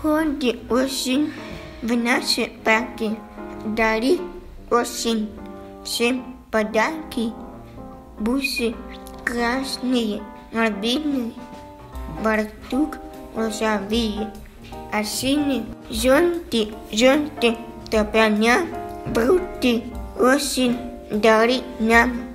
приходит осень в наши парки, дарит осень всем подарки. Бусы красные, рябиные, бартук розовые, а синие желтые, тополя, груди осень дарит нам.